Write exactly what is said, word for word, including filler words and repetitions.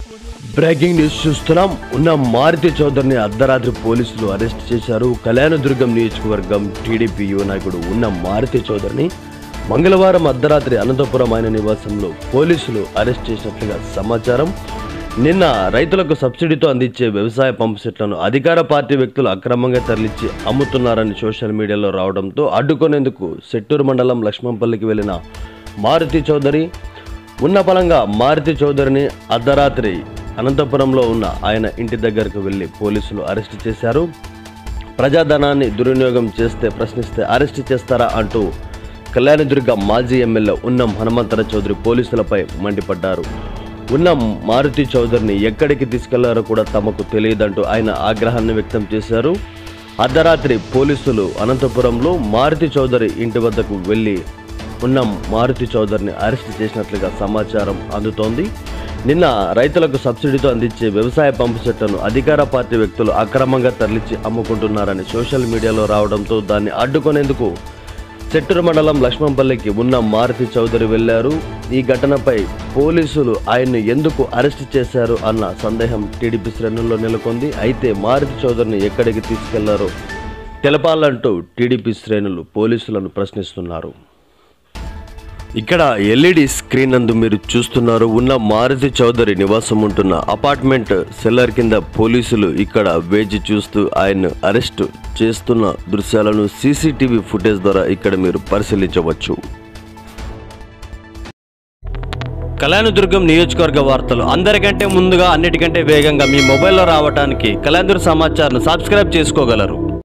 Breaking news చూస్తున్నాం. ఉన్న మారుతి చౌదరిని అర్ధరాత్రి పోలీసులు అరెస్ట్ చేశారు. కళ్యాణదుర్గం నియోజకవర్గం టీడీపీ యువ నాయకుడు ఉన్న మారుతి చౌదరిని మంగళవారం అర్ధరాత్రి అనంతపురం ఆయన నివాసంలో పోలీసులు అరెస్ట్ చేసినట్లుగా సమాచారం. నిన్న రైతులకు సబ్సిడీతో అందించే వ్యవసాయ పంపు సెట్లను అధికార పార్టీ వ్యక్తులు అక్రమంగా తరలించి అమ్ముతున్నారని సోషల్ మీడియాలో రావడంతో అడ్డుకునేందుకు సెట్టూరు మండలం లక్ష్మంపల్లికి వెళ్లిన మారుతి చౌదరి ఉన్న పలంగా మారుతి చౌదరిని అర్ధరాత్రి అనంతపురంలో ఉన్న ఆయన ఇంటి దగ్గరకు వెళ్లి పోలీసులు అరెస్ట్ చేశారు. ప్రజాధనాన్ని దుర్వినియోగం చేస్తే ప్రశ్నిస్తే అరెస్ట్ చేస్తారా అంటూ కళ్యాణదుర్గ మాజీ ఎమ్మెల్యే ఉన్నం హనుమంతర చౌదరి పోలీసులపై మండిపడ్డారు. ఉన్నం మారుతి చౌదరిని ఎక్కడికి తీసుకెళ్లారో కూడా తమకు తెలియదంటూ ఆయన ఆగ్రహాన్ని వ్యక్తం చేశారు. అర్ధరాత్రి పోలీసులు అనంతపురంలో మారుతి చౌదరి ఇంటి వద్దకు వెళ్లి ఉన్న మారుతి చౌదరిని అరెస్ట్ చేసినట్లుగా సమాచారం అందుతోంది. నిన్న రైతులకు సబ్సిడీతో అందించే వ్యవసాయ పంపు సెట్లను అధికార పార్టీ వ్యక్తులు అక్రమంగా తరలించి అమ్ముకుంటున్నారని సోషల్ మీడియాలో రావడంతో దాన్ని అడ్డుకునేందుకు సెట్టూరు మండలం లక్ష్మంపల్లికి ఉన్న మారుతి చౌదరి వెళ్లారు. ఈ ఘటనపై పోలీసులు ఆయన్ను ఎందుకు అరెస్ట్ చేశారు అన్న సందేహం టీడీపీ శ్రేణుల్లో నెలకొంది. అయితే మారుతి చౌదరిని ఎక్కడికి తీసుకెళ్లారో తెలపాలంటూ టీడీపీ శ్రేణులు పోలీసులను ప్రశ్నిస్తున్నారు. ఇక్కడ ఎల్ఈడి స్క్రీన్ నందు మీరు చూస్తున్నారు ఉన్న మారుతి చౌదరి నివాసం ఉంటున్న అపార్ట్మెంట్ సెల్లర్ కింద పోలీసులు ఇక్కడ వేచి చూస్తూ ఆయన్ను అరెస్ట్ చేస్తున్న దృశ్యాలను సీసీటీవీ ఫుటేజ్ ద్వారా ఇక్కడ మీరు పరిశీలించవచ్చు. కళ్యాణదుర్గం నియోజకవర్గ వార్తలు అందరికంటే ముందుగా అన్నిటికంటే వేగంగా మీ మొబైల్లో రావడానికి కళ్యాణదుర్గ సమాచార్ను సబ్స్క్రైబ్ చేసుకోగలరు.